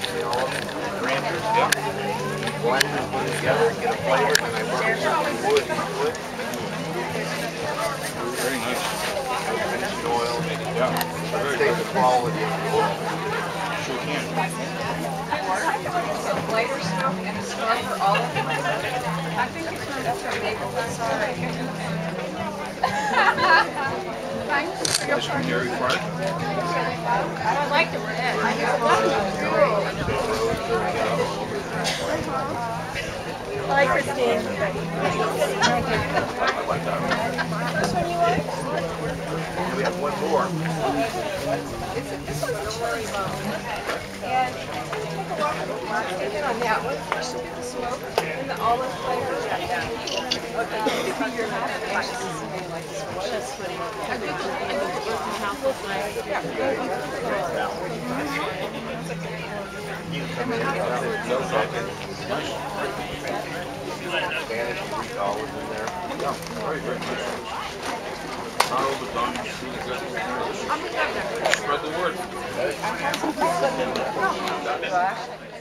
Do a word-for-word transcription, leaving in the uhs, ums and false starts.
the olive, ranchers, yeah. Blend and put it together and get a flavor, and I put some wood into it. Very nice. Finishing oil. Yeah. Very Take good. the quality of the oil. Sure can. Some lighter smoke and a stronger olive. I think it's not that's our maple. That's all right. Nice from dairy farm. I don't like the red. I Hi, Christine. This one you want? We have one more. This one's a cherry bone. And take a walk take it on that one. First we'll get the smoke and the olive flavor. Spanish Greek olives in there. Yeah, very, very nice. Not overdone, it's really good. Spread the word.